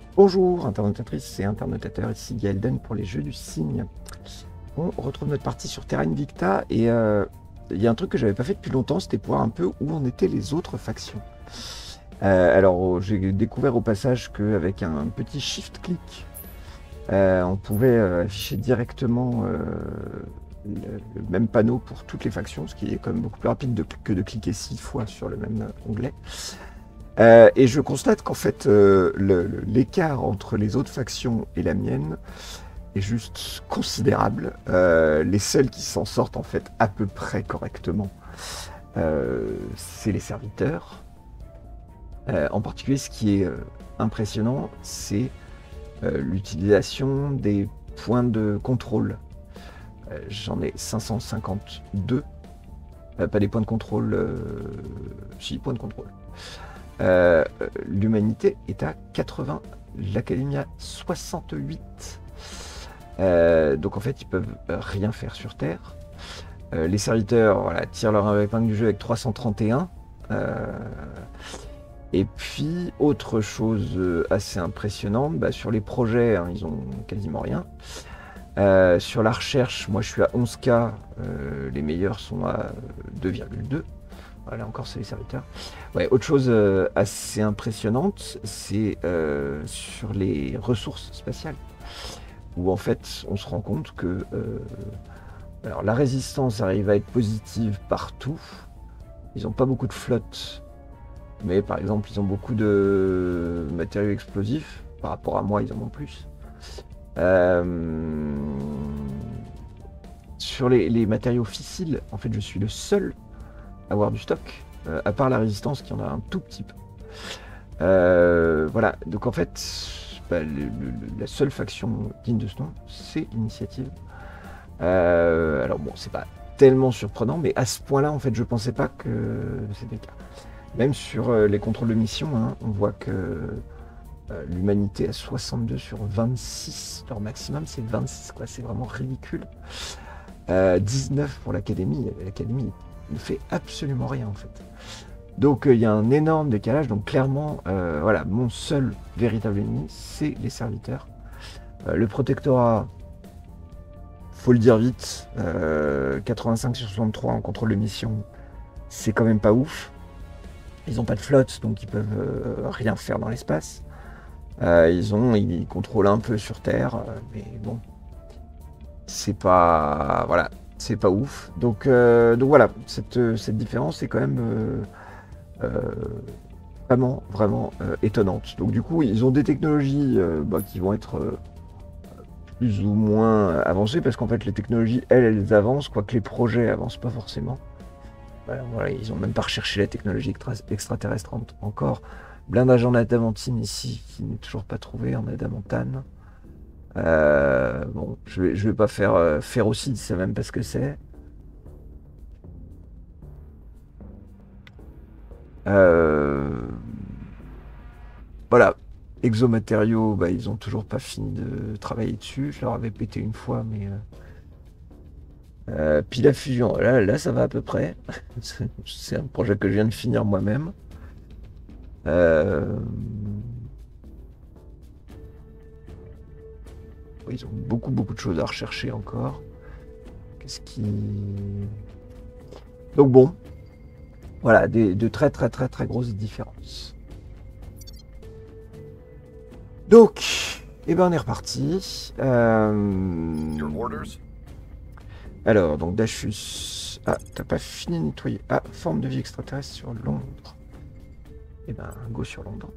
Bonjour, internautatrices et internautateurs, ici Gaelden pour les Jeux du Cygne. On retrouve notre partie sur Terra Invicta et il y a un truc que j'avais pas fait depuis longtemps, c'était voir un peu où en étaient les autres factions. J'ai découvert au passage qu'avec un petit shift-click, on pouvait afficher directement le même panneau pour toutes les factions, ce qui est quand même beaucoup plus rapide que de cliquer 6 fois sur le même onglet. Et je constate qu'en fait, l'écart entre les autres factions et la mienne est juste considérable. Les seuls qui s'en sortent en fait à peu près correctement, c'est les serviteurs. En particulier, ce qui est impressionnant, c'est l'utilisation des points de contrôle. J'en ai 552. Pas des points de contrôle, si, points de contrôle. L'humanité est à 80, l'académie à 68. Donc en fait, ils peuvent rien faire sur Terre. Les serviteurs voilà, tirent leur épingle du jeu avec 331. Et puis, autre chose assez impressionnante, sur les projets, hein, ils ont quasiment rien. Sur la recherche, moi je suis à 11K, les meilleurs sont à 2,2. Voilà, encore c'est les serviteurs. Ouais, autre chose assez impressionnante, c'est sur les ressources spatiales, où en fait on se rend compte que alors, la résistance arrive à être positive partout. Ils n'ont pas beaucoup de flotte, mais par exemple ils ont beaucoup de matériaux explosifs. Par rapport à moi, ils en ont plus. Sur les matériaux fissiles, en fait je suis le seul avoir du stock, à part la résistance qui en a un tout petit peu. Voilà, donc en fait, la seule faction digne de ce nom, c'est l'initiative. Alors bon, c'est pas tellement surprenant, mais à ce point-là, en fait, je pensais pas que c'était le cas. Même sur les contrôles de mission, hein, on voit que l'humanité a 62 sur 26, leur maximum c'est 26, quoi, c'est vraiment ridicule. 19 pour l'académie, l'académie ne fait absolument rien en fait. Donc il y a un énorme décalage, donc clairement, voilà, mon seul véritable ennemi, c'est les serviteurs. Le protectorat, faut le dire vite, 85 sur 63 en contrôle de mission, c'est quand même pas ouf. Ils n'ont pas de flotte, donc ils peuvent rien faire dans l'espace. Ils contrôlent un peu sur Terre, mais bon, c'est pas, voilà, c'est pas ouf. Donc voilà, cette différence est quand même vraiment étonnante. Donc du coup, ils ont des technologies qui vont être plus ou moins avancées, parce qu'en fait, les technologies, elles avancent, quoique les projets avancent pas forcément. Voilà, ils ont même pas recherché la technologie extraterrestre encore. Blindage en adamantine ici, qui n'est toujours pas trouvé en adamantane. Bon, je vais pas faire ferrocide, c'est même pas ce que c'est. Voilà, exomatériaux, ils ont toujours pas fini de travailler dessus. Je leur avais pété une fois, mais pile à fusion, là ça va à peu près. C'est un projet que je viens de finir moi-même. Ils ont beaucoup de choses à rechercher encore. Qu'est-ce qui... Donc bon, voilà, de très grosses différences. Donc, on est reparti. Alors, donc Dachus... Ah, t'as pas fini de nettoyer. Ah, forme de vie extraterrestre sur Londres. Go sur Londres.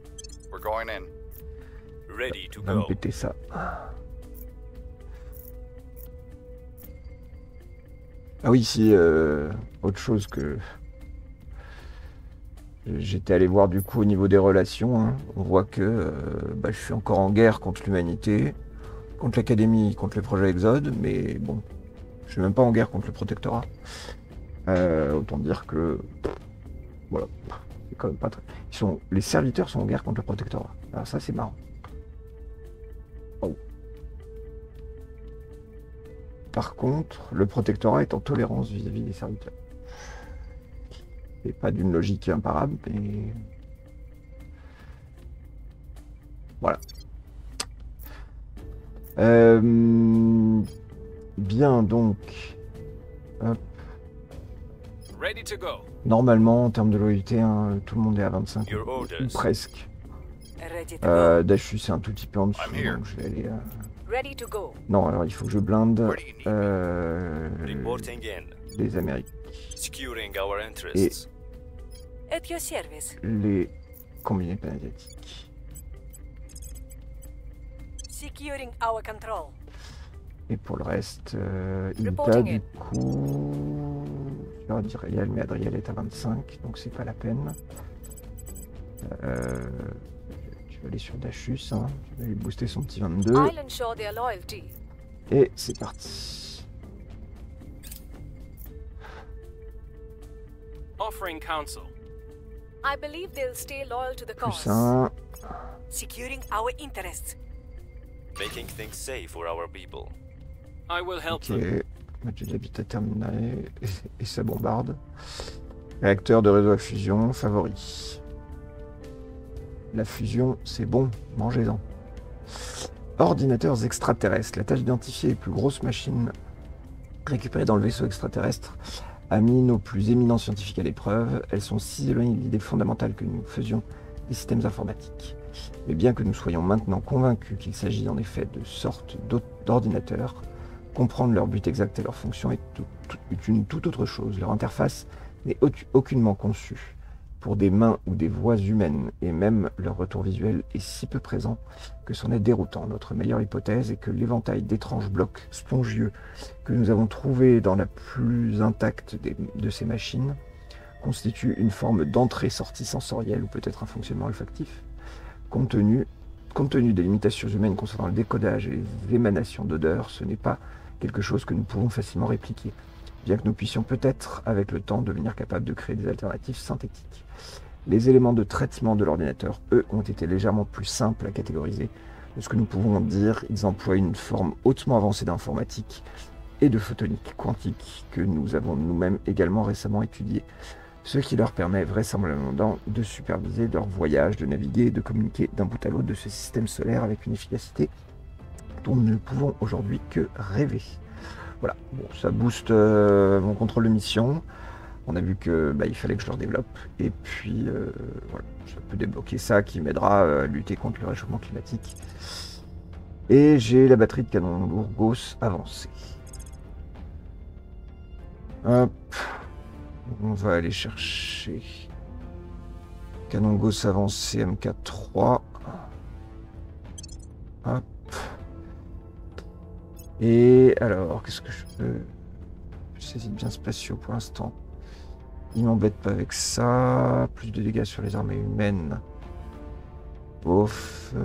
On va me péter ça. Ah oui, si, autre chose que... J'étais allé voir du coup au niveau des relations, hein. On voit que je suis encore en guerre contre l'humanité, contre l'académie, contre les projets Exode, mais bon, je suis même pas en guerre contre le protectorat. Autant dire que... Voilà, c'est quand même pas très... Les serviteurs sont en guerre contre le protectorat. Alors ça c'est marrant. Oh. Par contre, le protectorat est en tolérance vis-à-vis des serviteurs. Et pas d'une logique imparable, mais... Voilà. Bien, donc. Hop. Ready to go. Normalement, en termes de loyauté, hein, tout le monde est à 25. Your Ou orders. presque. Ready to go. Dachus, c'est un tout petit peu en dessous, I'm here. donc je vais aller... Ready to go. Non, alors il faut que je blinde Where do you need me? Reporting in. les Amériques, Securing our interests. At your service. les combinés panasiatiques. Securing our control. Et pour le reste, Inta, Reporting du in. coup... Je vais dire Adriel, mais Adriel est à 25, donc c'est pas la peine. Tu vas aller sur Dachus, hein. Tu vas lui booster son petit 22. I'll ensure their loyalty. Et c'est parti. Offering counsel. I believe they'll stay loyal to the Plus cause. 1. Securing our interests. Making things safe for our people. I will help Ok. them. Match de l'habitat terminé et ça bombarde. Réacteur de réseau à fusion, favori. La fusion, c'est bon, mangez-en. Ordinateurs extraterrestres. La tâche d'identifier les plus grosses machines récupérées dans le vaisseau extraterrestre a mis nos plus éminents scientifiques à l'épreuve. Elles sont si éloignées de l'idée fondamentale que nous faisions des systèmes informatiques. Mais bien que nous soyons maintenant convaincus qu'il s'agit en effet de sortes d'ordinateurs, comprendre leur but exact et leur fonction est une toute autre chose. Leur interface n'est aucunement conçue pour des mains ou des voix humaines, et même leur retour visuel est si peu présent que c'en est déroutant. Notre meilleure hypothèse est que l'éventail d'étranges blocs spongieux que nous avons trouvés dans la plus intacte de ces machines constitue une forme d'entrée-sortie sensorielle ou peut-être un fonctionnement olfactif. Compte tenu des limitations humaines concernant le décodage et les émanations d'odeurs, ce n'est pas quelque chose que nous pouvons facilement répliquer, bien que nous puissions peut-être, avec le temps, devenir capables de créer des alternatives synthétiques. Les éléments de traitement de l'ordinateur, eux, ont été légèrement plus simples à catégoriser. De ce que nous pouvons dire, ils emploient une forme hautement avancée d'informatique et de photonique quantique que nous avons nous-mêmes également récemment étudié, ce qui leur permet vraisemblablement de superviser leur voyage, de naviguer et de communiquer d'un bout à l'autre de ce système solaire avec une efficacité dont nous ne pouvons aujourd'hui que rêver. Voilà, bon, ça booste mon contrôle de mission. On a vu que il fallait que je le développe. Et puis, voilà, ça peut débloquer ça qui m'aidera à lutter contre le réchauffement climatique. Et j'ai la batterie de canon lourd Gauss avancée. Hop. On va aller chercher canon Gauss avancé MK3. Hop. Et alors, qu'est-ce que je peux... Je saisis bien spatiaux pour l'instant. Il m'embête pas avec ça. Plus de dégâts sur les armées humaines. Bof.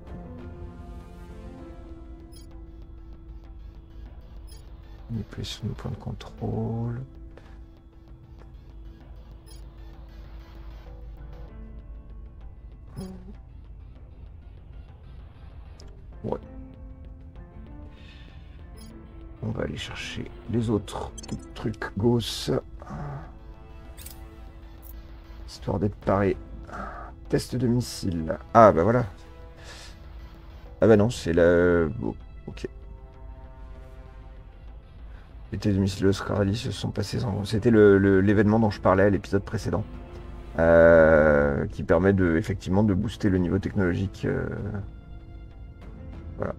Manipulation de point de contrôle. Ouais. On va aller chercher les autres trucs Gauss. Histoire d'être paré. Test de missile. Ah bah voilà. Ah bah non, c'est la... Bon, ok. Les tests de missiles Australie se sont passés sans... C'était l'événement dont je parlais à l'épisode précédent. Qui permet effectivement de booster le niveau technologique. Voilà.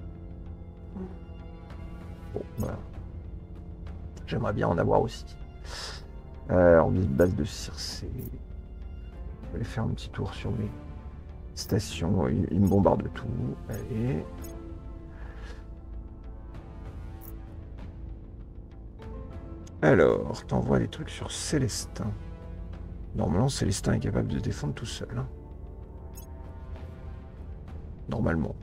Bon, bah. J'aimerais bien en avoir aussi. Orbite base de Circé. Je vais aller faire un petit tour sur mes stations. Il me bombarde tout. Allez. Alors, t'envoies les trucs sur Célestin. Normalement, Célestin est capable de se défendre tout seul. Hein. Normalement.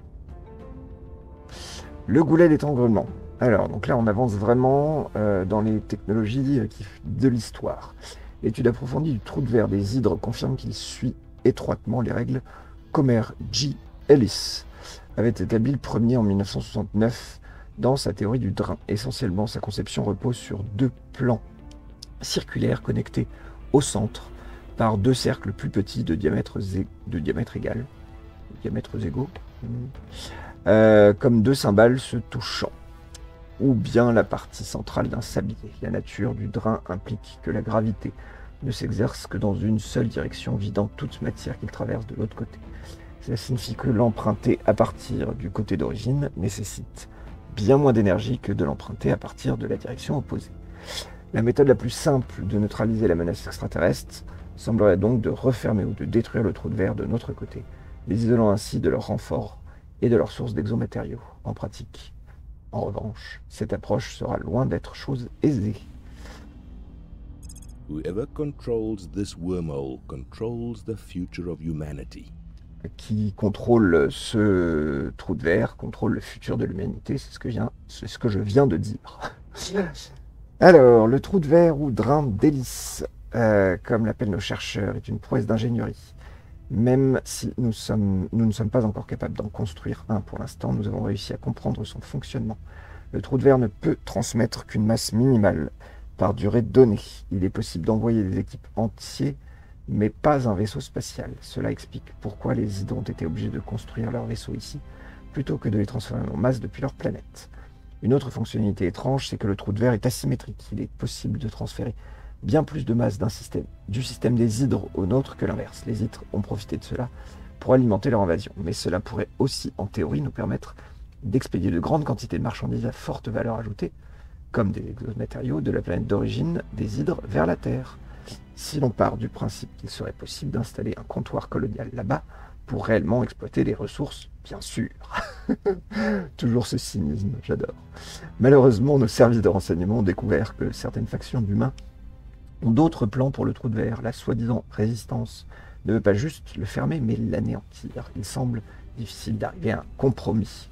Le goulet d'étranglement. Alors, donc là, on avance vraiment dans les technologies de l'histoire. L'étude approfondie du trou de verre des hydres confirme qu'il suit étroitement les règles qu'Homer G. Ellis avait établi le premier en 1969 dans sa théorie du drain. Essentiellement, sa conception repose sur deux plans circulaires connectés au centre par deux cercles plus petits de diamètres égaux, comme deux cymbales se touchant, ou bien la partie centrale d'un sablier. La nature du drain implique que la gravité ne s'exerce que dans une seule direction, vidant toute matière qu'il traverse de l'autre côté. Cela signifie que l'emprunter à partir du côté d'origine nécessite bien moins d'énergie que de l'emprunter à partir de la direction opposée. La méthode la plus simple de neutraliser la menace extraterrestre semblerait donc de refermer ou de détruire le trou de verre de notre côté, les isolant ainsi de leur renfort et de leur source d'exomatériaux. En pratique, en revanche, cette approche sera loin d'être chose aisée. Whoever controls this wormhole controls the future of humanity. Qui contrôle ce trou de verre, contrôle le futur de l'humanité, c'est ce que je viens de dire. Alors, le trou de verre ou drain d'hélice, comme l'appellent nos chercheurs, est une prouesse d'ingénierie. Même si nous ne sommes pas encore capables d'en construire un pour l'instant, nous avons réussi à comprendre son fonctionnement. Le trou de verre ne peut transmettre qu'une masse minimale par durée donnée. Il est possible d'envoyer des équipes entières, mais pas un vaisseau spatial. Cela explique pourquoi les hydres ont été obligés de construire leur vaisseau ici, plutôt que de les transformer en masse depuis leur planète. Une autre fonctionnalité étrange, c'est que le trou de verre est asymétrique. Il est possible de transférer bien plus de masse du système des hydres au nôtre que l'inverse. Les hydres ont profité de cela pour alimenter leur invasion, mais cela pourrait aussi, en théorie, nous permettre d'expédier de grandes quantités de marchandises à forte valeur ajoutée, comme des exomatériaux de la planète d'origine des hydres vers la Terre. Si l'on part du principe qu'il serait possible d'installer un comptoir colonial là-bas pour réellement exploiter les ressources, bien sûr. Toujours ce cynisme, j'adore. Malheureusement, nos services de renseignement ont découvert que certaines factions d'humains ont d'autres plans pour le trou de verre. La soi-disant résistance ne veut pas juste le fermer, mais l'anéantir. Il semble difficile d'arriver à un compromis.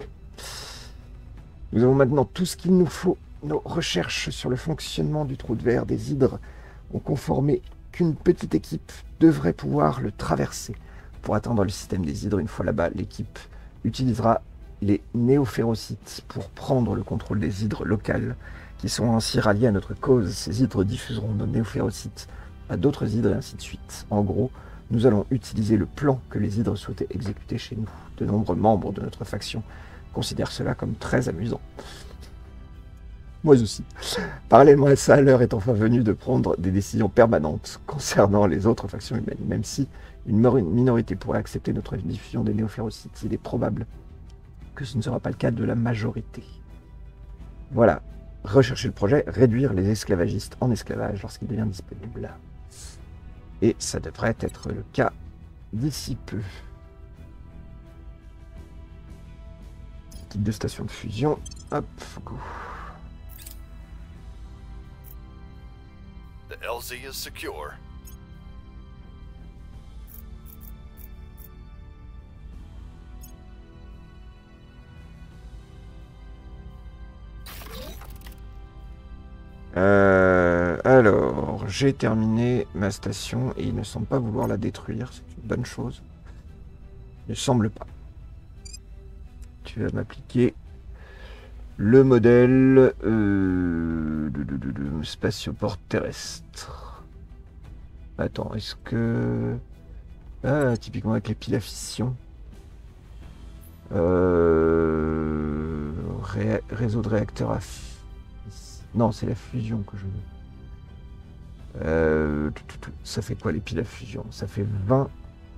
Nous avons maintenant tout ce qu'il nous faut. Nos recherches sur le fonctionnement du trou de verre des hydres ont conformé qu'une petite équipe devrait pouvoir le traverser. Pour atteindre le système des hydres, une fois là-bas, l'équipe utilisera les néophérocites pour prendre le contrôle des hydres locales, qui sont ainsi ralliés à notre cause. Ces hydres diffuseront nos néophérocites à d'autres hydres et ainsi de suite. En gros, nous allons utiliser le plan que les hydres souhaitaient exécuter chez nous. De nombreux membres de notre faction considèrent cela comme très amusant. Moi aussi. Parallèlement à ça, l'heure est enfin venue de prendre des décisions permanentes concernant les autres factions humaines. Même si une minorité pourrait accepter notre diffusion des néophérocites, il est probable que ce ne sera pas le cas de la majorité. Voilà. Rechercher le projet, réduire les esclavagistes en esclavage lorsqu'il devient disponible. Et ça devrait être le cas d'ici peu. Type de station de fusion. Hop, go. The LZ is secure. Alors, j'ai terminé ma station et il ne semble pas vouloir la détruire. C'est une bonne chose. Il ne semble pas. Tu vas m'appliquer le modèle de spatioport terrestre. Attends, est-ce que... Ah, typiquement avec les piles à fission. Réseau de réacteurs à... Non, c'est la fusion que je veux. Ça fait quoi les piles à fusion? Ça fait 20.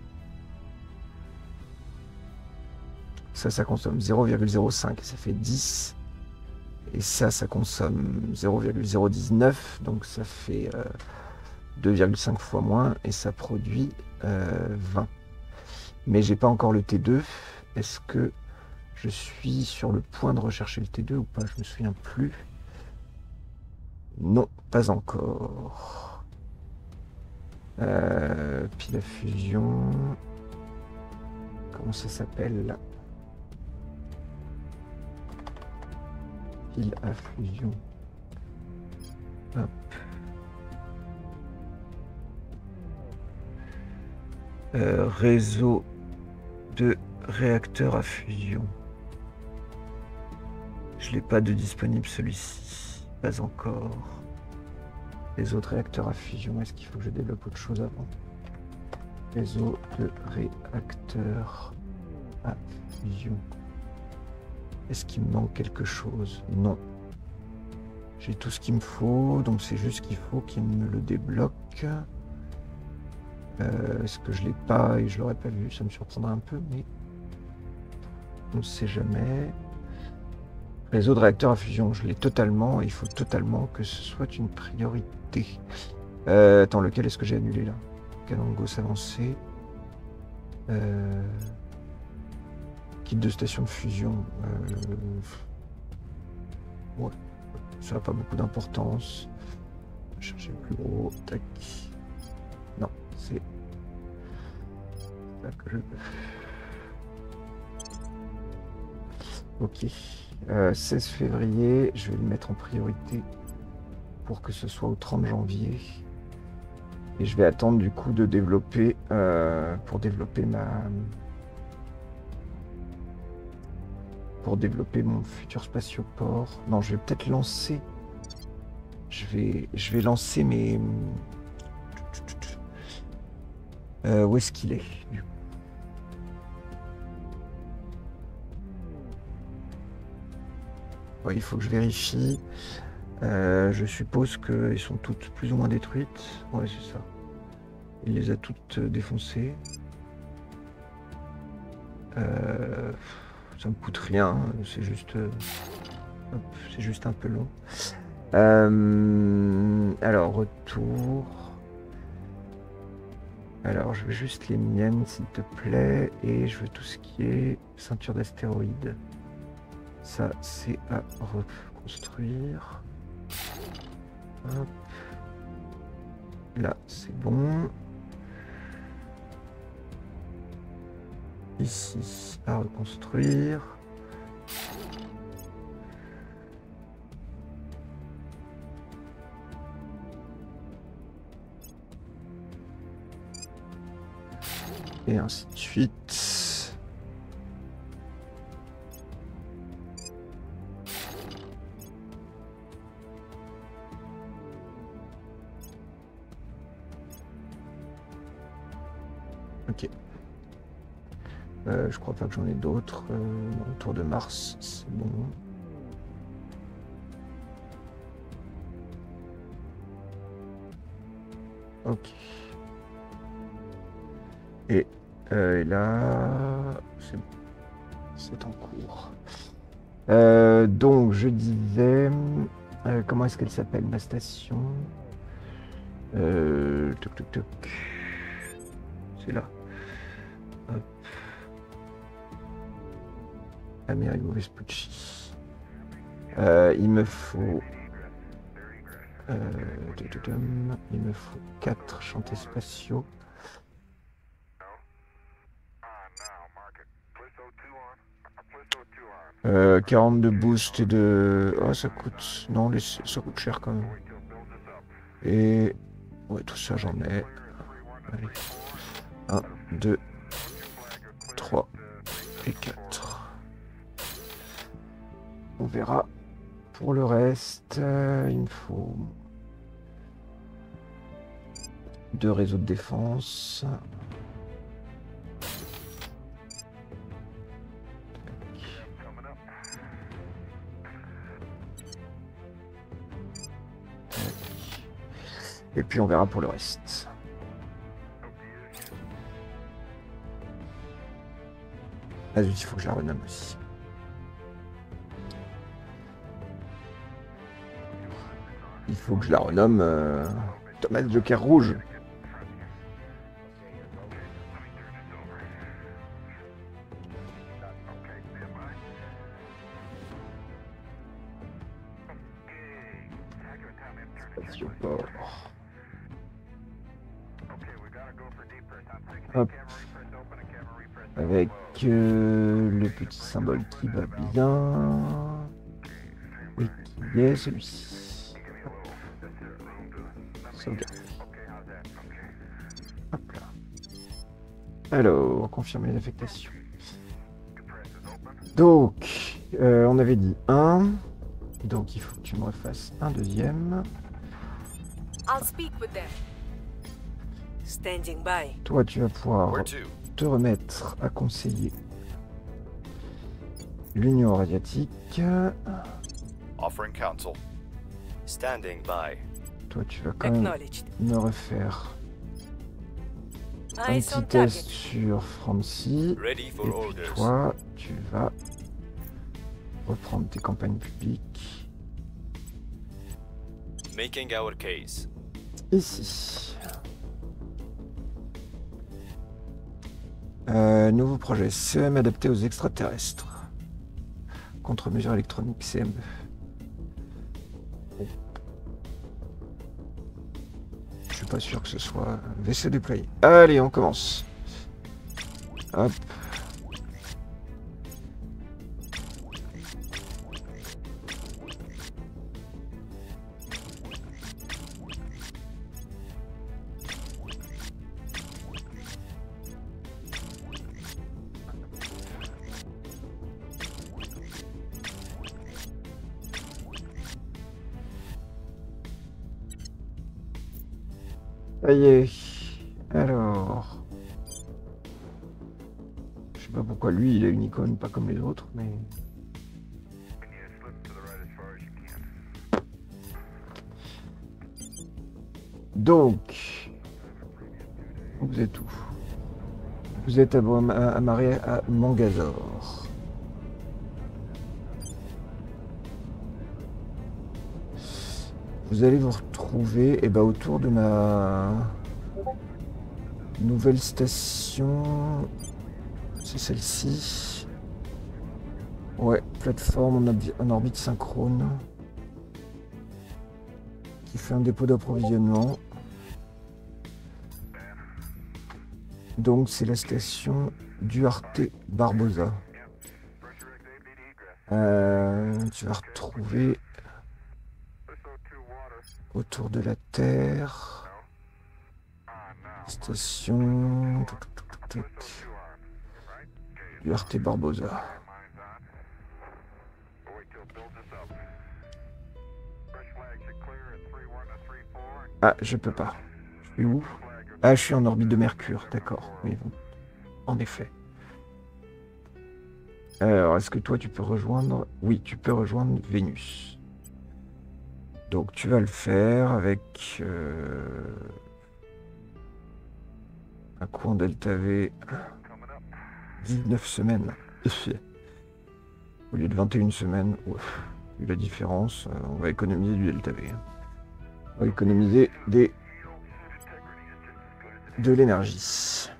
Ça consomme 0,05 et ça fait 10. Et ça consomme 0,019, donc ça fait 2,5 fois moins et ça produit 20. Mais j'ai pas encore le T2. Est-ce que je suis sur le point de rechercher le T2 ou pas? Je me souviens plus. Non, pas encore. Pile à fusion. Comment ça s'appelle là? Pile à fusion. Hop. Réseau de réacteurs à fusion. Je l'ai pas de disponible celui-ci. Pas encore. Les autres réacteurs à fusion, est-ce qu'il faut que je développe autre chose avant? Réseau de réacteurs à fusion. Est-ce qu'il me manque quelque chose? Non. J'ai tout ce qu'il me faut, donc c'est juste qu'il faut qu'il me le débloque. Est-ce que je l'ai pas et je l'aurais pas vu? Ça me surprendra un peu, mais on ne sait jamais. Réseau de réacteurs à fusion, je l'ai totalement. Il faut totalement que ce soit une priorité. Attends, lequel est-ce que j'ai annulé là? Canon de Gauss avancé. Kit de station de fusion. Ouais, ça n'a pas beaucoup d'importance. Chercher le plus gros. Tac. Non, c'est ça que je veux. Ok. 16 février, je vais le mettre en priorité pour que ce soit au 30 janvier. Et je vais attendre du coup de développer pour développer mon futur spatioport. Non, je vais peut-être lancer. Je vais lancer mes. Où est-ce qu'il est, du coup? Ouais, il faut que je vérifie. Je suppose qu'elles sont toutes plus ou moins détruites. Ouais, c'est ça. Il les a toutes défoncées. Ça me coûte rien. C'est juste, c'est juste un peu long. Alors, retour. Alors, je veux juste les miennes, s'il te plaît. Et je veux tout ce qui est ceinture d'astéroïdes. Ça, c'est à reconstruire. Hop. Là, c'est bon. Ici, à reconstruire. Et ainsi de suite. Ok. Je crois pas que j'en ai d'autres. Autour de Mars, c'est bon. Ok. Et là, c'est en cours. Donc, je disais, comment est-ce qu'elle s'appelle, ma station? Toc toc toc. C'est là. Hop. Amerigo Vespucci. Il me faut. Il me faut 4 chantiers spatiaux. 42 boosts et de... Oh, ça coûte... Non, ça coûte cher quand même. Et... Ouais, tout ça, j'en ai. Allez. 1, 2, 3 et 4. On verra. Pour le reste, il me faut... 2 réseaux de défense. Et puis on verra pour le reste. Ah zut, il faut que je la renomme aussi. Il faut que je la renomme Thomas Joker Rouge. Spatioport. Hop. Avec le petit symbole qui va bien. Et qui est celui-ci. Sauvegarde. Hop là. Alors, confirmer l'affectation. Donc, on avait dit 1. Donc, il faut que tu me refasses un deuxième. I'll speak with them. Standing by. Toi, tu vas pouvoir Where to? te remettre à conseiller l'Union Eurasiatique. Offering counsel. Standing by. Toi, tu vas quand même Acknowledged. me refaire un Eyes on petit test target. sur Francie. Ready for Et puis orders. toi, tu vas reprendre tes campagnes publiques Making our case. ici. Nouveau projet, CEM adapté aux extraterrestres. Contre-mesure électronique, CME. Je suis pas sûr que ce soit VC déployé. Allez, on commence. Hop. Ça y est. Alors. Je sais pas pourquoi lui il a une icône pas comme les autres, mais. Donc. Vous êtes où? Vous êtes amarré à Mangazor. Vous allez vous retrouver autour de ma nouvelle station. C'est celle-ci. Ouais, plateforme en orbite synchrone. Qui fait un dépôt d'approvisionnement. Donc c'est la station Duarte Barbosa. Tu vas retrouver autour de la Terre. Station Duarte Barbosa. Ah, je peux pas. Je suis où? Ah, je suis en orbite de Mercure, d'accord. Oui, bon. En effet. Alors, est-ce que toi, tu peux rejoindre... Oui, tu peux rejoindre Vénus. Donc, tu vas le faire avec un coup en Delta V. 19 semaines. Au lieu de 21 semaines. Ouf. Vu la différence, on va économiser du Delta V. On va économiser de l'énergie.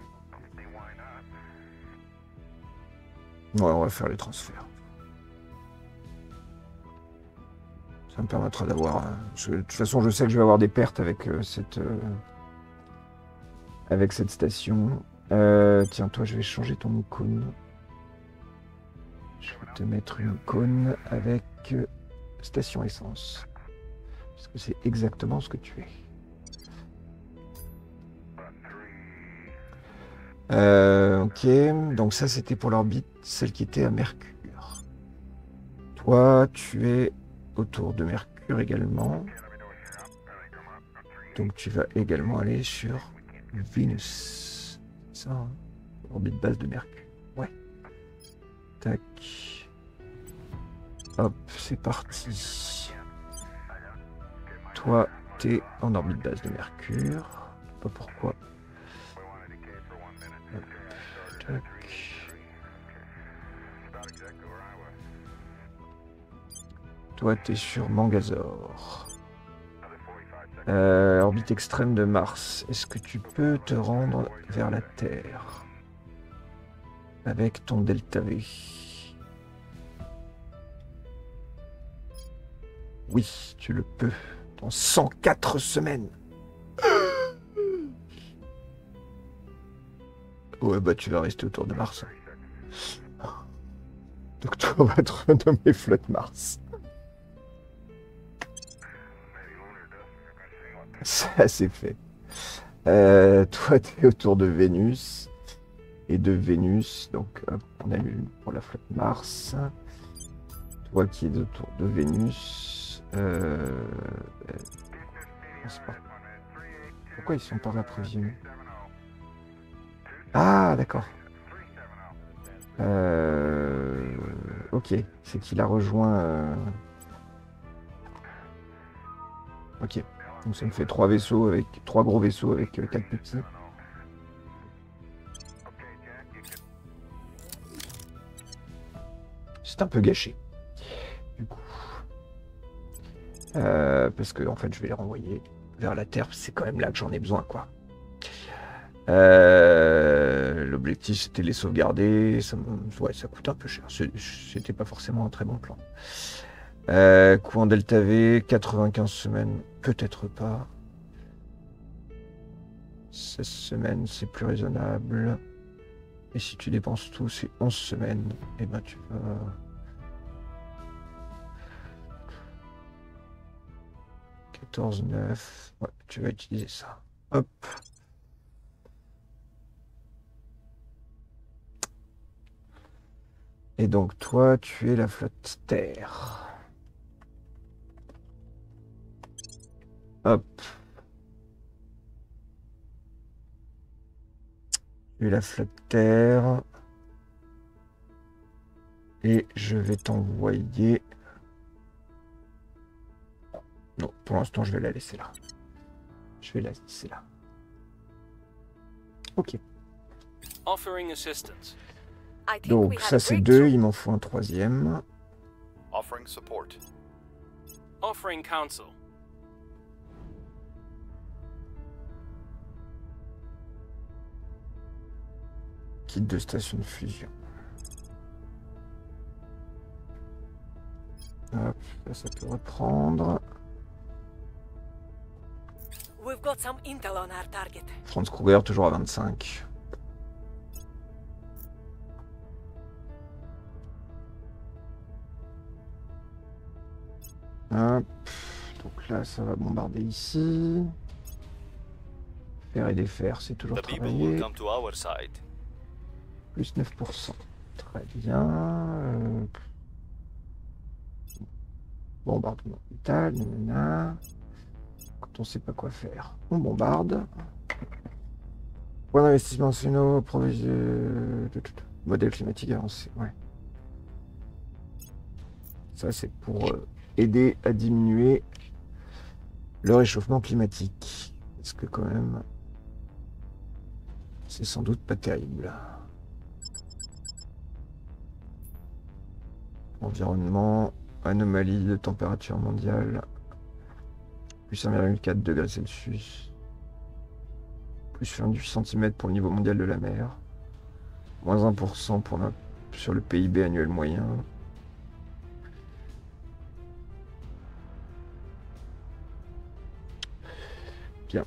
Ouais, on va faire les transferts. Ça me permettra d'avoir... de toute façon, je sais que je vais avoir des pertes avec cette station. Tiens, toi, je vais changer ton icône. Je vais te mettre une icône avec station essence. Parce que c'est exactement ce que tu es. Ok, donc ça c'était pour l'orbite, celle qui était à Mercure. Toi, tu es autour de Mercure également. Donc tu vas également aller sur Vénus. C'est ça, hein, orbite base de Mercure. Ouais. Tac. Hop, c'est parti. Toi, t'es en orbite base de Mercure. Je sais pas pourquoi. Hop, tac. Toi, t'es sur Mangazor. Orbite extrême de Mars. Est-ce que tu peux te rendre vers la Terre avec ton Delta V? Oui, tu le peux. Dans 104 semaines. Ouais, bah tu vas rester autour de Mars. Donc toi, on va te renommer Flotte Mars. Ça, c'est fait. Toi, tu es autour de Vénus. Et de Vénus, donc hop, on annule pour la flotte Mars. Toi qui es autour de Vénus. Pourquoi ils sont pas approvisionnés? Ah, d'accord. Ok, c'est qu'il a rejoint... Ok, donc ça me fait 3 vaisseaux avec 3 gros vaisseaux avec 4 petits. C'est un peu gâché, du coup. Parce que en fait, je vais les renvoyer vers la Terre. C'est quand même là que j'en ai besoin, quoi. L'objectif, c'était de les sauvegarder. Ouais, ça coûte un peu cher. C'était pas forcément un très bon plan. Coût en Delta V, 95 semaines, peut-être pas. 16 semaines, c'est plus raisonnable. Et si tu dépenses tout, c'est 11 semaines. Et ben tu vas... « 9. Ouais, tu vas utiliser ça. Hop. Et donc toi, tu es la flotte Terre. Hop. Tu es la flotte Terre. Et je vais t'envoyer... Non, pour l'instant, je vais la laisser là. Je vais la laisser là. Ok. Offering assistance. I think we Donc had ça a c'est breakthrough. 2, il m'en faut un 3e. Offering support. Offering counsel. Kit de station de fusion. Hop, ça peut reprendre. We've got some intel on our target. Franz Kruger toujours à 25. Hop. Donc là, ça va bombarder ici. Faire et défaire, c'est toujours The people will travaillé. come to our side. Plus 9%. Très bien. Bombardement vital, nanana. Quand on sait pas quoi faire, on bombarde. Point d'investissement sinon, modèle climatique avancé. Ouais. Ça, c'est pour aider à diminuer le réchauffement climatique. Parce que quand même, c'est sans doute pas terrible. Environnement, anomalie de température mondiale, plus 1,4 degrés Celsius, plus 28 cm pour le niveau mondial de la mer, moins 1% sur le PIB annuel moyen. Bien.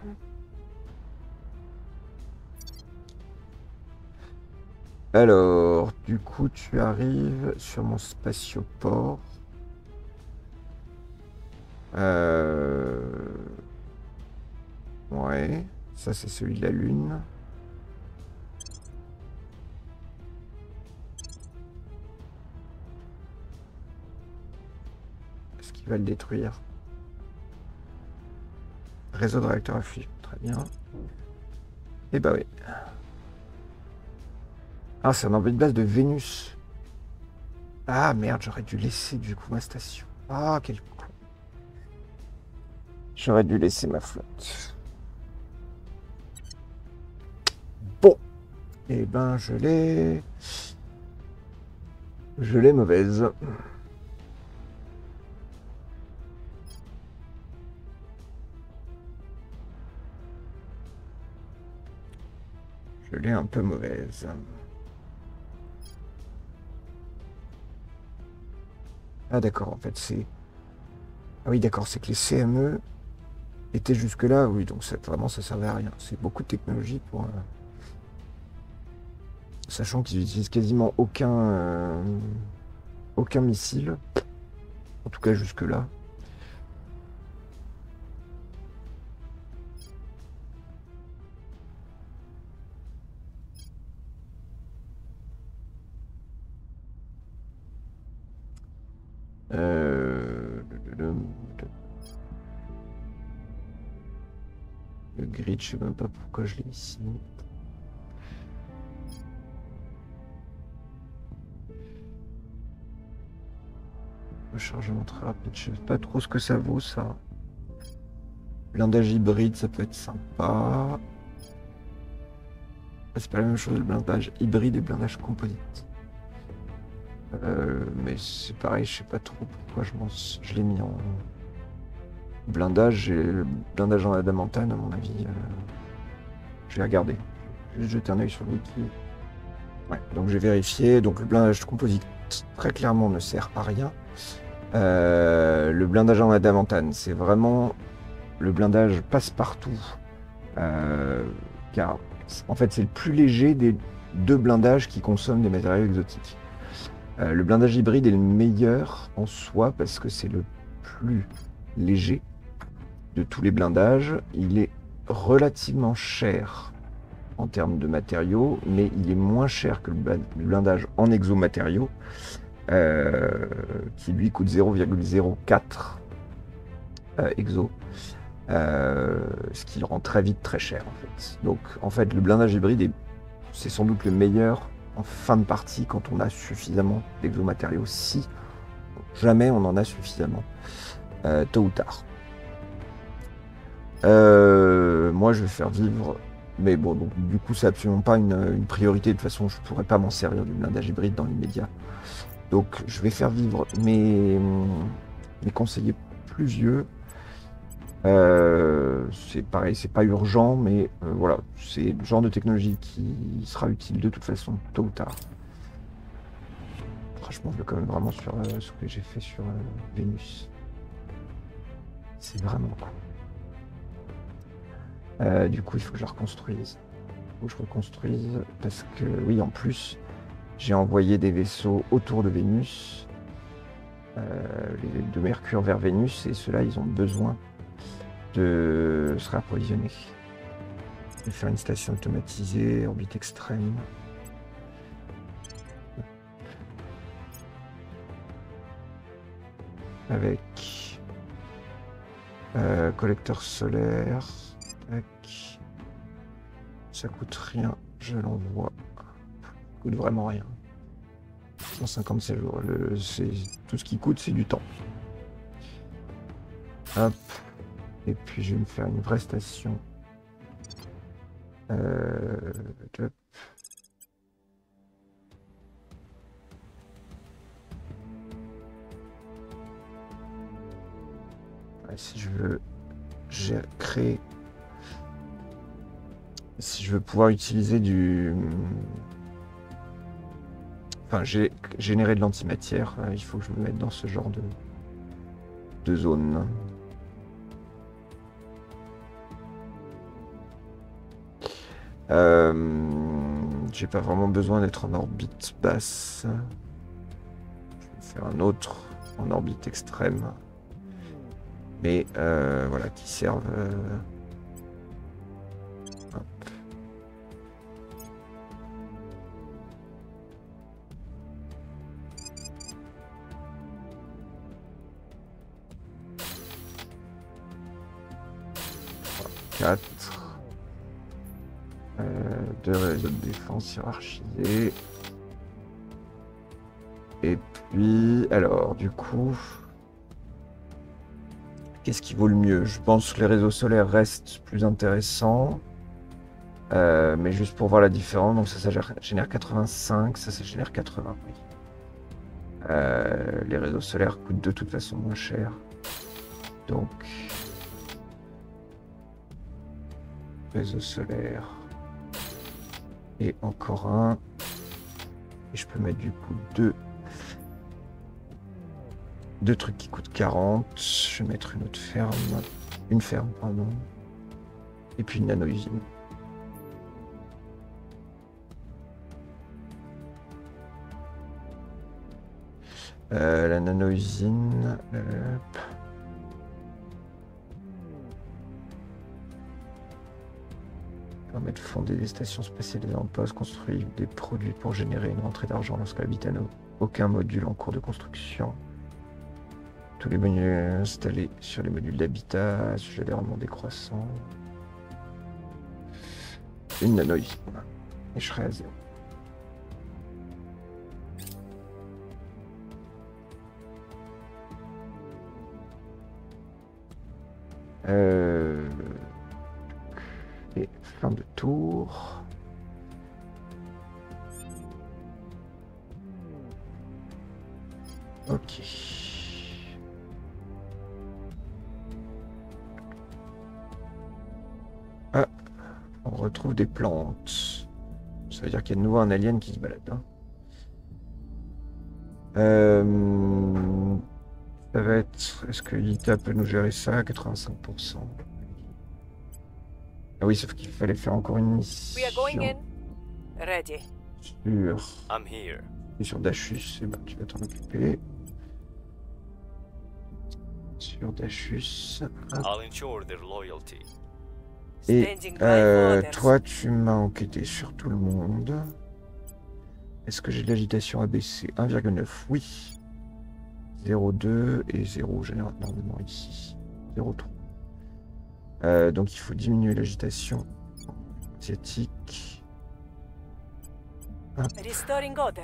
Alors, du coup, tu arrives sur mon spatioport. Ouais, ça c'est celui de la Lune. Est-ce qu'il va le détruire? Réseau de réacteurs à fusion, très bien. Et bah oui. Ah, c'est un embête de base de Vénus. Ah merde, j'aurais dû laisser du coup ma station. Ah, quel con. J'aurais dû laisser ma flotte. Bon. Eh ben, je l'ai mauvaise. Je l'ai un peu mauvaise. Ah d'accord, en fait c'est... Ah oui d'accord, c'est que les CME étaient jusque-là, oui, donc vraiment ça servait à rien. C'est beaucoup de technologie pour... Sachant qu'ils utilisent quasiment aucun missile. En tout cas jusque-là. Le grid, je sais même pas pourquoi je l'ai ici. rechargement très rapide. Je sais pas trop ce que ça vaut, ça. Blindage hybride, ça peut être sympa. C'est pas la même chose, le blindage hybride et blindage composite. Mais c'est pareil, je sais pas trop pourquoi je l'ai mis en blindage. Et le blindage en adamantane, à mon avis, je vais regarder. Je vais jeter un œil sur le wiki. Ouais, donc j'ai vérifié. Donc le blindage composite, très clairement, ne sert à rien. Le blindage en adamantane, c'est vraiment le blindage passe-partout. Car en fait, c'est le plus léger des deux blindages qui consomment des matériaux exotiques. Le blindage hybride est le meilleur en soi parce que c'est le plus léger de tous les blindages. Il est relativement cher en termes de matériaux, mais il est moins cher que le blindage en exomatériaux, qui lui coûte 0,04 exo. Ce qui le rend très vite très cher en fait. Donc en fait le blindage hybride c'est sans doute le meilleur en fin de partie quand on a suffisamment d'exomatériaux, si jamais on en a suffisamment, tôt ou tard. Moi je vais faire vivre, mais bon donc, du coup c'est absolument pas une priorité, de toute façon je pourrais pas m'en servir du blindage hybride dans l'immédiat. Donc je vais faire vivre mes conseillers plus vieux. C'est pareil, c'est pas urgent, mais voilà, c'est le genre de technologie qui sera utile de toute façon, tôt ou tard. Franchement, je vais quand même vraiment sur ce que j'ai fait sur Vénus. C'est vraiment cool. Du coup, il faut que je la reconstruise. Il faut que je reconstruise, parce que, oui, en plus, j'ai envoyé des vaisseaux autour de Vénus, de Mercure vers Vénus, et ceux-là, ils ont besoin de se réapprovisionner. Je vais faire une station automatisée, orbite extrême. Avec collecteur solaire. Tac. Ça coûte rien, je l'envoie. Ça coûte vraiment rien. 157 jours. Tout ce qui coûte, c'est du temps. Hop. Et puis je vais me faire une vraie station. Hop. Ouais, si je veux créer, si je veux pouvoir utiliser j'ai généré de l'antimatière, il faut que je me mette dans ce genre de zone. J'ai pas vraiment besoin d'être en orbite basse. Je vais faire un autre en orbite extrême. Mais voilà, qui servent. Hop. Voilà, 4. 2 réseaux de défense hiérarchisés. Et puis, alors, du coup, qu'est-ce qui vaut le mieux? Je pense que les réseaux solaires restent plus intéressants. Mais juste pour voir la différence, donc ça génère 85, ça génère 80. Oui. Les réseaux solaires coûtent de toute façon moins cher. Donc, réseau solaire. Et encore un. Et je peux mettre du coup deux trucs qui coûtent 40. Je vais mettre une autre ferme. Une ferme, pardon. Et puis une nano-usine. La nano-usine. Permet de fonder des stations spécialisées en poste, construire des produits pour générer une rentrée d'argent lorsque l'habitat n'a aucun module en cours de construction. Tous les modules installés sur les modules d'habitat, sujet des rendements décroissants. Une nano-usine. Et je serai à 0. Et fin de tour. Ok. Ah, on retrouve des plantes. Ça veut dire qu'il y a de nouveau un alien qui se balade. Hein. Ça va être... Est-ce que l'ITA peut nous gérer ça à 85%? Ah oui, sauf qu'il fallait faire encore une mission. We are going in. Ready. I'm here. Sur Dachus, eh ben, tu vas t'en occuper. Sur Dachus. Hop. I'll ensure their loyalty. Et Standing by for orders. toi, tu m'as enquêté sur tout le monde. Est-ce que j'ai de l'agitation abaissée? 1,9, oui. 0,2 et 0 généralement ici. 0,3. Donc il faut diminuer l'agitation asiatique. Restoring order.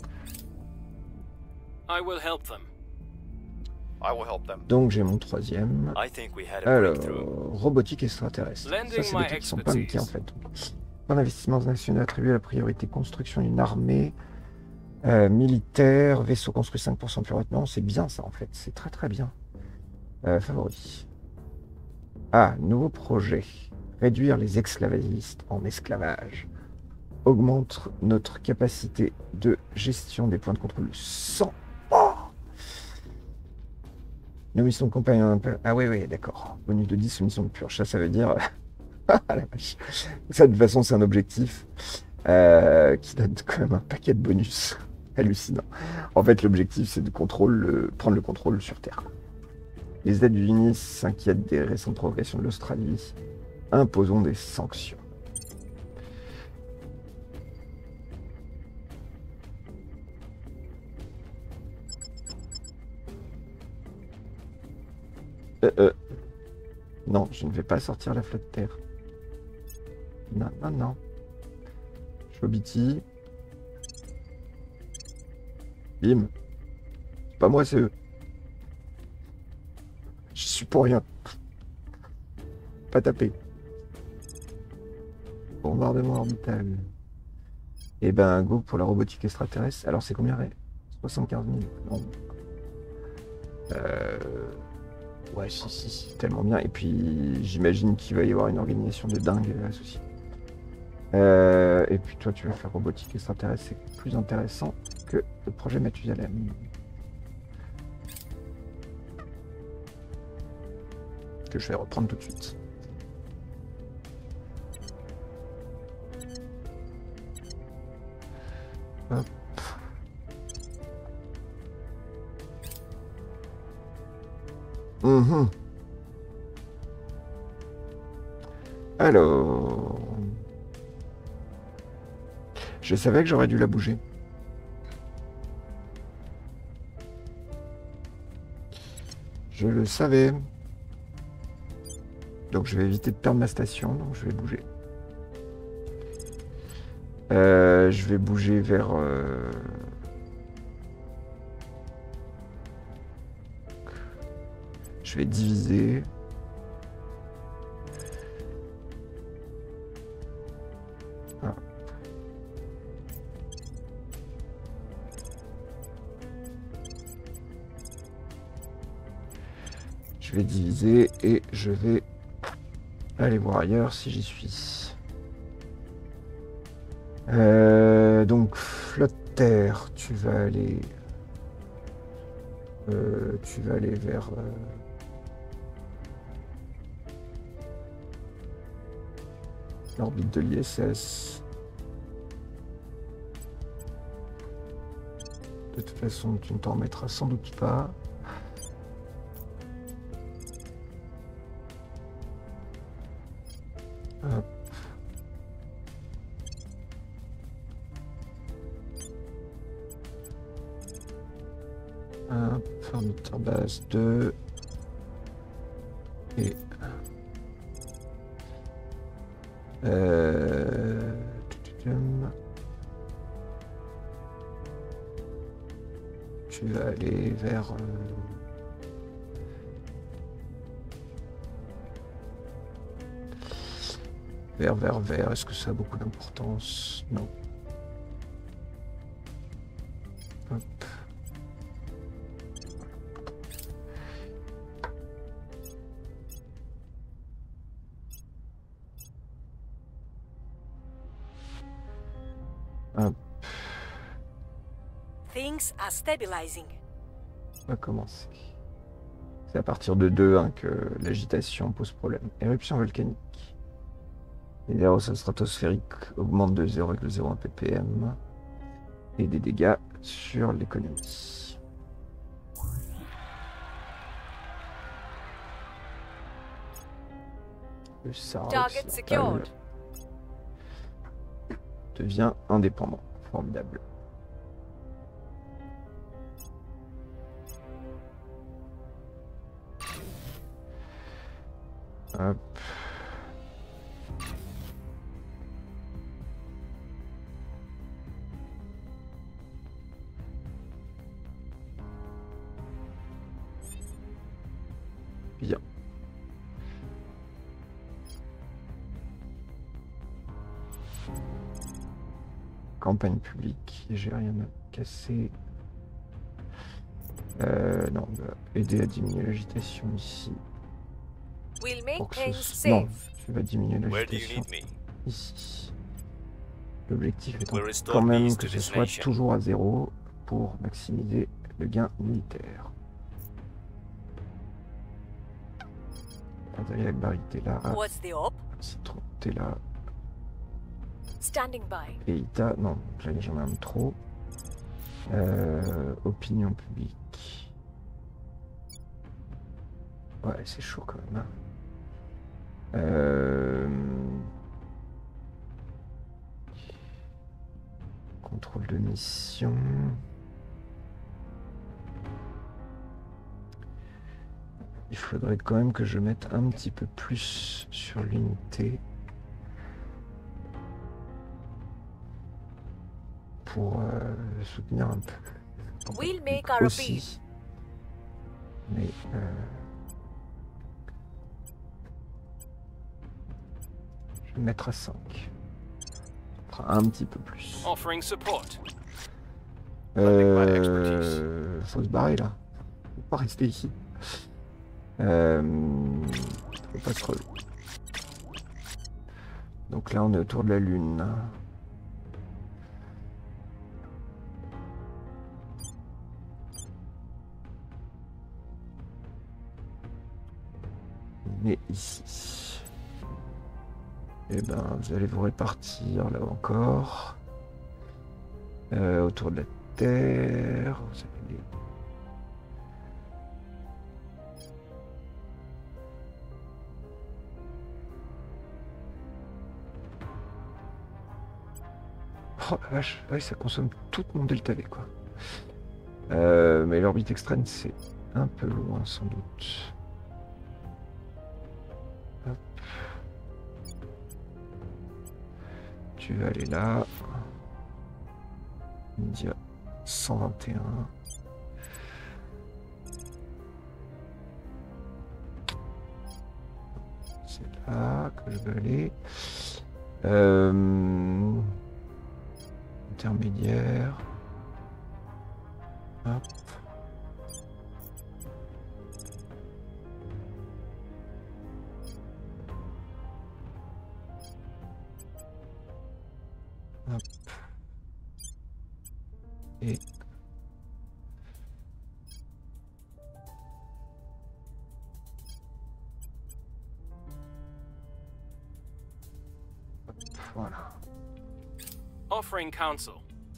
I will help them. I will help them. Donc j'ai mon troisième. I think we had a Alors, breakthrough. robotique extraterrestre. Lending Ça, c'est my des trucs qui sont pas indiqués en expertise. fait. Plan d'investissement national attribué à la priorité construction d'une armée militaire, vaisseau construit 5% plus rapidement. C'est bien ça en fait, c'est très très bien. Favori. Ah, nouveau projet. Réduire les esclavagistes en esclavage. Augmente notre capacité de gestion des points de contrôle de 100. Oh, nos missions de compagnon. Ah oui, d'accord. Bonus de 10 aux missions de purge. Ça veut dire... Ah la vache. Ça, de toute façon, c'est un objectif qui donne quand même un paquet de bonus. Hallucinant. En fait, l'objectif, c'est de prendre le contrôle sur Terre. Les États-Unis s'inquiètent des récentes progressions de l'Australie. Imposons des sanctions. Non, je ne vais pas sortir la flotte terre. Non. Chobiti. Bim. C'est pas moi, c'est eux. Je suis pour rien. Pas tapé. Bombardement orbital. Et ben, go pour la robotique extraterrestre. Alors, c'est combien? 75 000. Non. Ouais, si, tellement bien. Et puis, j'imagine qu'il va y avoir une organisation de dingue associée. Et puis, toi, tu vas faire robotique extraterrestre. C'est plus intéressant que le projet Mathusalem. Que je vais reprendre tout de suite. Hop. Alors... Je savais que j'aurais dû la bouger. Je le savais. Donc je vais éviter de perdre ma station, donc je vais bouger. Je vais bouger vers... Je vais diviser. Ah. Je vais diviser et je vais aller voir ailleurs si j'y suis. Donc flotte terre, tu vas aller vers l'orbite de l'ISS. De toute façon, tu ne t'en remettras sans doute pas. Hop. Hop, formateur base 2. Et... Tu vas aller vers... Vert, vert, vert. Est-ce que ça a beaucoup d'importance? Non. Hop. Hop. Things are stabilizing. On va commencer. C'est à partir de 2 hein, que l'agitation pose problème. Éruption volcanique. Les aérosols stratosphériques augmentent de 0,01 ppm. Et des dégâts sur l'économie. Le SAR Target secured. devient indépendant. Formidable. Hop. Bien. Campagne publique, j'ai rien à casser. Non, on va aider à diminuer l'agitation ici. We'll make Pour que things non, safe. tu vas diminuer Where do you l'agitation need me? ici. L'objectif étant We'll restore quand même peace que to ce this soit nation. toujours à 0 pour maximiser le gain militaire. Intégré avec Barry, t'es là. What's the op? Citron, t'es là. Standing by. Et Ita, non, là j'en ai un trop. Opinion publique. Ouais, c'est chaud quand même. Hein. Contrôle de mission. Il faudrait quand même que je mette un petit peu plus sur l'unité. Pour soutenir un peu. We'll make our appeal. Aussi. Mais je vais mettre à 5. Ça fera un petit peu plus. Offering support. Faut se barrer là. Faut pas rester ici. Faut pas crever. Donc là on est autour de la lune. Mais ici. Et ben vous allez vous répartir là encore. Autour de la Terre. Vous allez... Oh la vache, ouais, ça consomme tout mon delta V quoi. Mais l'orbite extrême c'est un peu loin sans doute. Hop. Tu vas aller là. India 121. C'est là que je veux aller. Intermédiaire. Hop. Hop. Et hop, voilà. Offering counsel.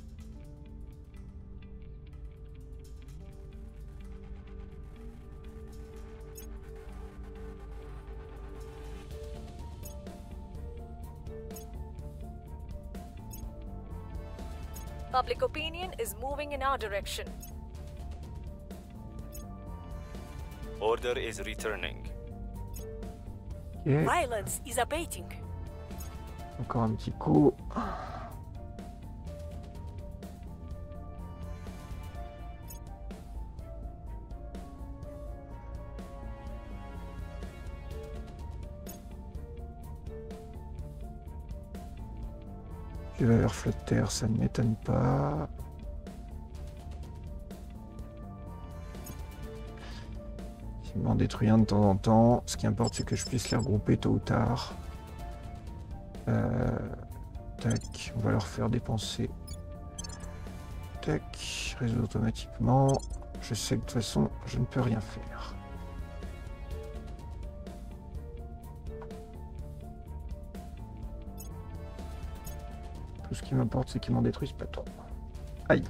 Public opinion is moving in our direction. Order is returning. Ok, Violence is abating. encore un petit coup. du valeur flotte-terre, ça ne m'étonne pas. Ils m'en détruisent un de temps en temps. Ce qui importe, c'est que je puisse les regrouper tôt ou tard. Tac, on va leur faire dépenser. Tac, résoudre automatiquement. Je sais que de toute façon, je ne peux rien faire. Tout ce qui m'importe, c'est qu'ils m'en détruisent pas trop. Aïe.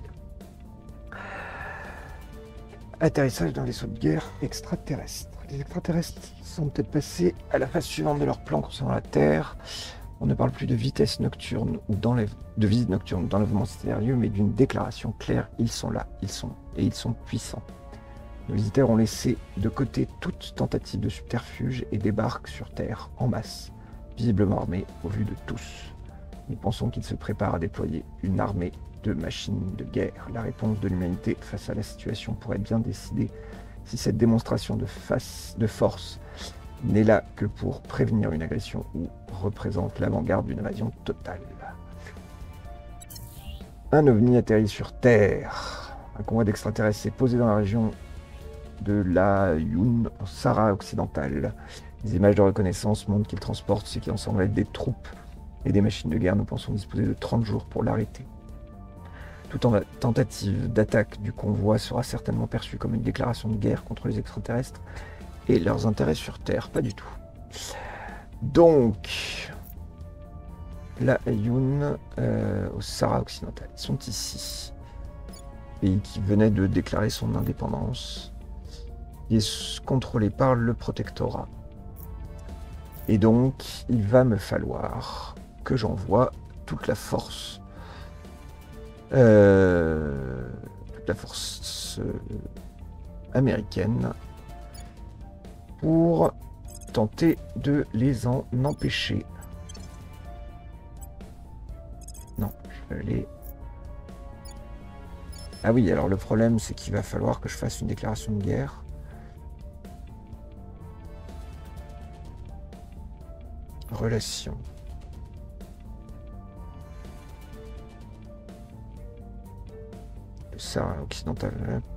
Atterrissage d'un vaisseau de guerre extraterrestre. Les extraterrestres sont peut-être passés à la phase suivante de leur plan concernant la Terre. On ne parle plus de vitesse nocturne ou de visite nocturne dans l'enlèvement mystérieux, mais d'une déclaration claire. Ils sont là, ils sont puissants. Les visiteurs ont laissé de côté toute tentative de subterfuge et débarquent sur Terre en masse, visiblement armés au vu de tous. Nous pensons qu'ils se préparent à déployer une armée de machines de guerre. La réponse de l'humanité face à la situation pourrait bien décider si cette démonstration de force n'est là que pour prévenir une agression ou représente l'avant-garde d'une invasion totale. Un ovni atterrit sur Terre. Un convoi d'extraterrestres s'est posé dans la région de la Yun, en Sahara occidental. Les images de reconnaissance montrent qu'il transporte ce qui en semble être des troupes et des machines de guerre. Nous pensons disposer de 30 jours pour l'arrêter. Toute tentative d'attaque du convoi sera certainement perçue comme une déclaration de guerre contre les extraterrestres et leurs intérêts sur Terre. Pas du tout. Donc, la Yun au Sahara occidental. Ils sont ici. Pays qui venait de déclarer son indépendance. Il est contrôlé par le protectorat. Et donc, il va me falloir que j'envoie toute la force. Américaine pour tenter de les en empêcher. Non, je vais aller... Ah oui, alors le problème, c'est qu'il va falloir que je fasse une déclaration de guerre. Relations. Le Sahara occidental.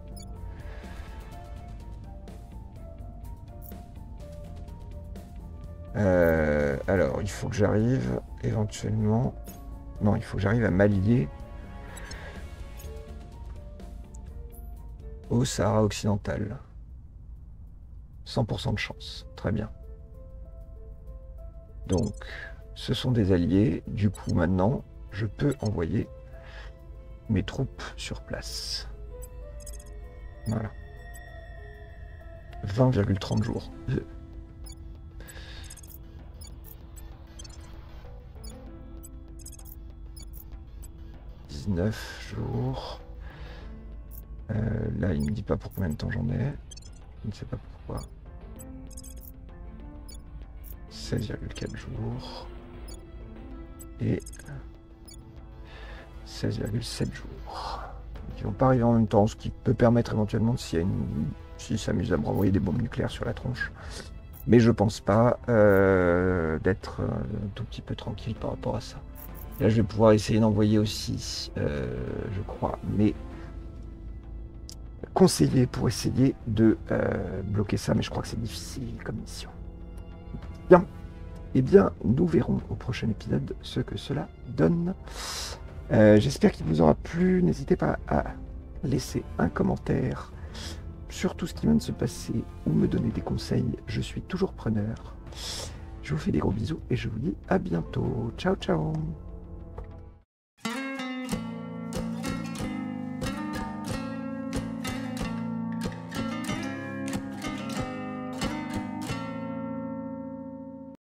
Alors, il faut que j'arrive éventuellement... Non, il faut que j'arrive à m'allier au Sahara occidental. 100% de chance. Très bien. Donc, ce sont des alliés. Du coup, maintenant, je peux envoyer mes troupes sur place. Voilà. 20,30 jours. 19 jours. Là, il me dit pas pour combien de temps j'en ai. Je ne sais pas pourquoi. 16,4 jours. Et 16,7 jours. Ils vont pas arriver en même temps, ce qui peut permettre éventuellement s'ils s'amusent à me renvoyer des bombes nucléaires sur la tronche. Mais je pense pas d'être un tout petit peu tranquille par rapport à ça. Là, je vais pouvoir essayer d'envoyer aussi, je crois, mes conseillers pour essayer de bloquer ça, mais je crois que c'est difficile comme mission. Bien. Eh bien, nous verrons au prochain épisode ce que cela donne. J'espère qu'il vous aura plu. N'hésitez pas à laisser un commentaire sur tout ce qui vient de se passer ou me donner des conseils. Je suis toujours preneur. Je vous fais des gros bisous et je vous dis à bientôt. Ciao, ciao.